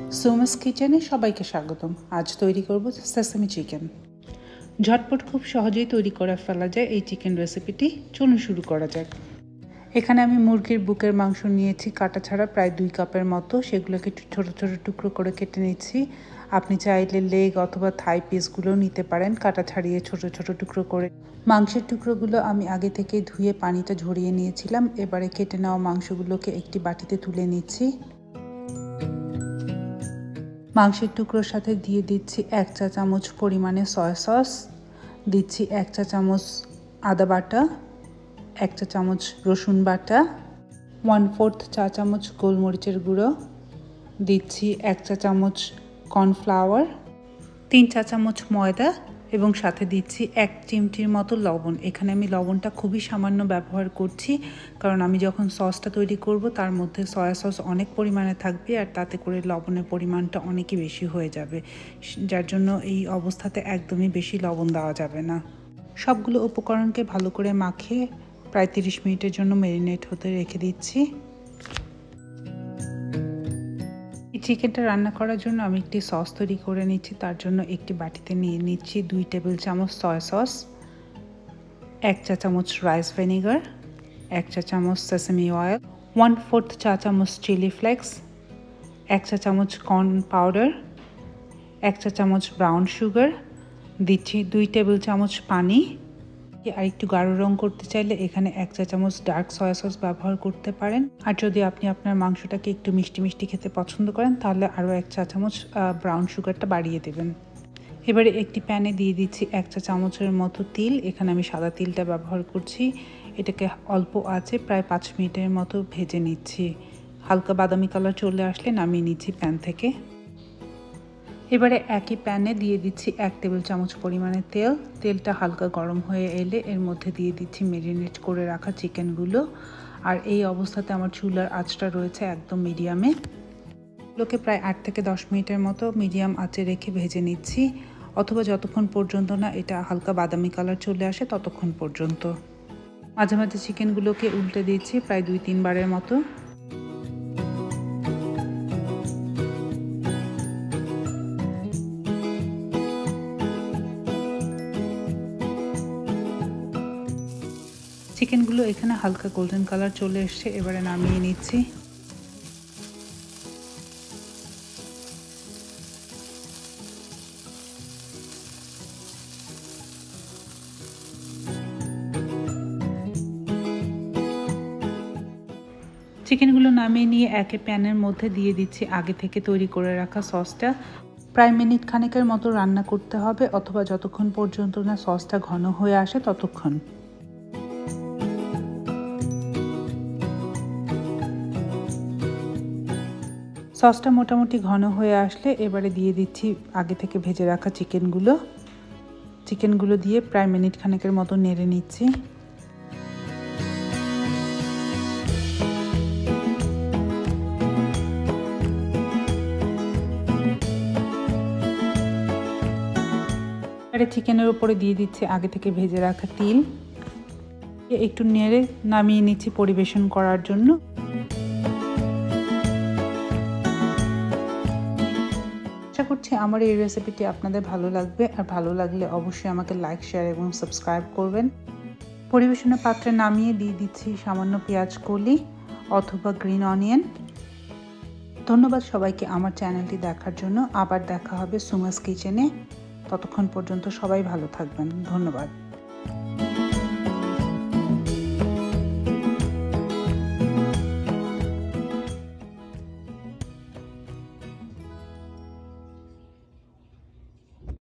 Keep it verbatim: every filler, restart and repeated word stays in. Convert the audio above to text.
সুমাস কিচেনে সবাইকে স্বাগতম। আজ তৈরি করব সেসামি চিকেন। ঝটপট খুব সহজেই তৈরি করে ফেলা যায় এই চিকেন রেসিপিটি। চলুন শুরু করা যাক। এখানে আমি মুরগির বুকের মাংস নিয়েছি কাটা ছাড়া প্রায় দুই কাপের মতো। সেগুলোকে ছোট ছোট টুকরো করে কেটে নিচ্ছি। আপনি চাইলে লেগ অথবা থাই পিসগুলো নিতে পারেন কাটা ছাড়িয়ে ছোট ছোট টুকরো করে। মাংসের টুকরোগুলো আমি আগে থেকে ধুয়ে পানিটা ঝরিয়ে নিয়েছিলাম। এবারে কেটে নেওয়া মাংসগুলোকে একটি বাটিতে তুলে নিচ্ছি। মাংসের টুকরোর সাথে দিয়ে দিচ্ছি এক চা চামচ পরিমাণে সয়া সস, দিচ্ছি এক চা চামচ আদা বাটা, এক চা চামচ রসুন বাটা, ওয়ান ফোর্থ চা চামচ গোলমরিচের গুঁড়ো, দিচ্ছি এক চা চামচ কর্নফ্লাওয়ার, তিন চা চামচ ময়দা এবং সাথে দিচ্ছি এক চিমটির মতো লবণ। এখানে আমি লবণটা খুবই সামান্য ব্যবহার করছি, কারণ আমি যখন সসটা তৈরি করব তার মধ্যে সয়া সস অনেক পরিমাণে থাকবে আর তাতে করে লবণের পরিমাণটা অনেকই বেশি হয়ে যাবে, যার জন্য এই অবস্থাতে একদমই বেশি লবণ দেওয়া যাবে না। সবগুলো উপকরণকে ভালো করে মাখিয়ে প্রায় তিরিশ মিনিটের জন্য ম্যারিনেট হতে রেখে দিচ্ছি। এই চিকেনটা রান্না করার জন্য আমি একটি সস তৈরি করে নিচ্ছি। তার জন্য একটি বাটিতে নিয়ে নিচ্ছি দুই টেবিল চামচ সয়া সস, এক চা চামচ রাইস ভিনেগার, এক চা চামচ সেসামি অয়েল, ওয়ান ফোর্থ চা চামচ চিলি ফ্লেক্স, এক চা চামচ কর্ন পাউডার, এক চা চামচ ব্রাউন সুগার, দিচ্ছি দুই টেবিল চামচ পানি। আর একটু গাঢ় রং করতে চাইলে এখানে এক চা চামচ ডার্ক সয়া সস ব্যবহার করতে পারেন। আর যদি আপনি আপনার মাংসটাকে একটু মিষ্টি মিষ্টি খেতে পছন্দ করেন তাহলে আরও এক চা চামচ ব্রাউন সুগারটা বাড়িয়ে দেবেন। এবারে একটি প্যানে দিয়ে দিচ্ছি এক চা চামচের মতো তিল। এখানে আমি সাদা তিলটা ব্যবহার করছি। এটাকে অল্প আঁচে প্রায় পাঁচ মিনিটের মতো ভেজে নিচ্ছি। হালকা বাদামি কালার চলে আসলে নামিয়ে নিচ্ছি প্যান থেকে। এবারে একই প্যানে দিয়ে দিচ্ছি এক টেবিল চামচ পরিমাণে তেল। তেলটা হালকা গরম হয়ে এলে এর মধ্যে দিয়ে দিচ্ছি ম্যারিনেট করে রাখা চিকেনগুলো। আর এই অবস্থাতে আমার চুলার আঁচটা রয়েছে একদম মিডিয়ামে। এগুলোকে প্রায় আট থেকে দশ মিনিটের মতো মিডিয়াম আঁচে রেখে ভেজে নিচ্ছি, অথবা যতক্ষণ পর্যন্ত না এটা হালকা বাদামি কালার চলে আসে ততক্ষণ পর্যন্ত। মাঝে মাঝে চিকেনগুলোকে উল্টে দিচ্ছি প্রায় দুই তিনবারের মতো। চিকেনগুলো এখানে হালকা গোল্ডেন কালার চলে এসছে। এবারে নামিয়ে নিচ্ছি। চিকেনগুলো নামিয়ে নিয়ে একে প্যানের মধ্যে দিয়ে দিচ্ছি আগে থেকে তৈরি করে রাখা সসটা। প্রায় মিনিট খানেকের মতো রান্না করতে হবে, অথবা যতক্ষণ পর্যন্ত না সসটা ঘন হয়ে আসে ততক্ষণ। সসটা মোটামুটি ঘন হয়ে আসলে এবারে দিয়ে দিচ্ছি আগে থেকে ভেজে রাখা চিকেনগুলো। চিকেনগুলো দিয়ে প্রায় মিনিট খানেকের মতো নেড়ে নিচ্ছি। এবারে চিকেনের উপরে দিয়ে দিচ্ছি আগে থেকে ভেজে রাখা তিল। একটু নেড়ে নামিয়ে নিচ্ছি পরিবেশন করার জন্য। আশা করছি আমার এই রেসিপিটি আপনাদের ভালো লাগবে, আর ভালো লাগলে অবশ্যই আমাকে লাইক, শেয়ার এবং সাবস্ক্রাইব করবেন। পরিবেশনের পাত্রে নামিয়ে দিয়ে দিচ্ছি সামান্য পেঁয়াজ কলি অথবা গ্রিন অনিয়ন। ধন্যবাদ সবাইকে আমার চ্যানেলটি দেখার জন্য। আবার দেখা হবে সুমাস কিচেনে। ততক্ষণ পর্যন্ত সবাই ভালো থাকবেন। ধন্যবাদ।